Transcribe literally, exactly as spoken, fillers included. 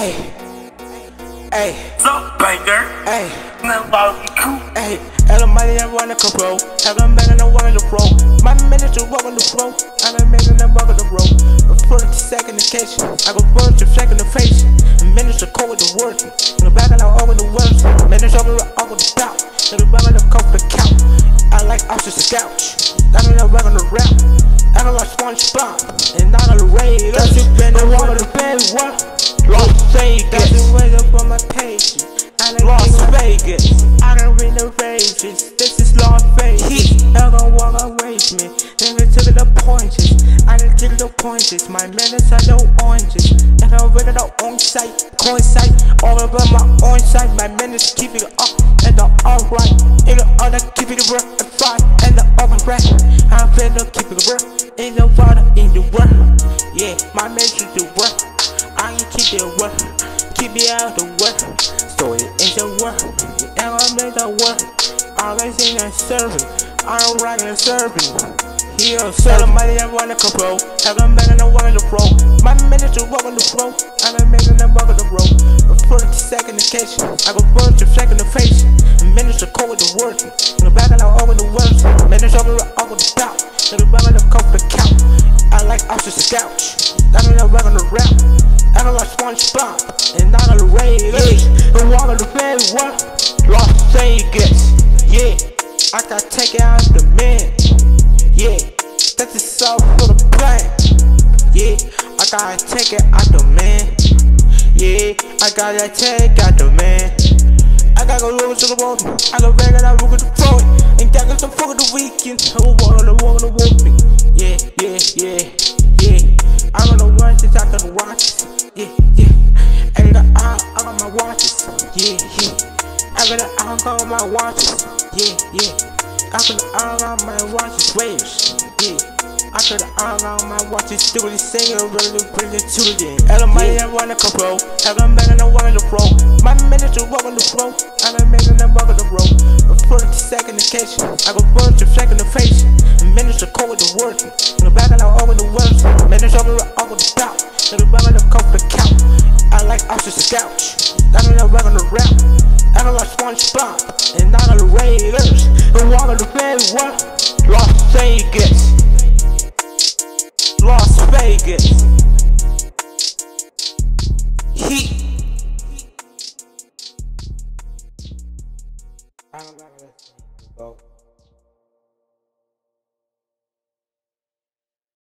Hey, hey, Sup, banger? hey, Never about to be cool. hey. Alamo, I run the control. I got men and I walk on the road. My minutes are walking the flow. I got men and I walk on the road. A foot to second the catch. I go burn to second the face. Minutes are cold with the word. In the back and I open the words. Minutes over the over the top. In the back and I cover the couch. I like options to couch. I mean I rock on the rap. I got like SpongeBob and not on the Raiders. That's you been the one of the best one. Las Vegas. That's the way up on my page. I like Las Vegas. I don't read the rages. This is Las Vegas. I gon' walk away from me. Never took the pointers. I done took the pointers. My minutes are no oranges. And I'm ready to on site, coin site, all over my own side. My minutes keep it up and the alright. In the other keep it real and fine and the alright. I'm finna keep it real. Ain't no water in the world. Yeah, my minutes do work. I ain't keep it work. Keep me out the work. So it ain't the work. And I make the work. All I sing and serving. I don't write and serving. Here, sell the money I run the control. I got men and I walk on the road. My minutes are walking the flow. I got men and I walk on the road. A foot to second the catch. I go burn to second the face. Minutes are cold with the word. In the back and I open the words. Minutes over the over the top. In the back and I cover the couch. I like options to couch. I mean I rock on the rap. I got like SpongeBob and not on the Raiders. And walk on the bed one. Las Vegas. Yeah, I gotta take it out the man. Yeah, that's the sauce for the plan. Yeah, I gotta take it out the man. Yeah, I gotta take out the man. I gotta go over to the wall. I go back and I look at the phone. And that is the fuck of the weekend. I will walk on the wall and walk me. Yeah, yeah, yeah, yeah. I got the watches, I got the watches. Yeah, yeah. I got the I, I got my watches. Yeah, yeah. I got the I got my watches. Yeah, yeah. I got the I got my watches. Waves. Yeah. I got the I got my watches. Still the singing, really bring it to the end. Alamo, I run the control. I got men and I walk on the road. My minutes are walking the flow. I got men and I walk on the road. A foot to second the catch. I go burn to second the face. Minutes are cold with the word. In the back and I open the words. Minutes over the over the top. In the back and I cover the couch. I like options to couch. I mean I rock on the rap. I got like SpongeBob and not on the Raiders. And walk on the bed one. Las Vegas.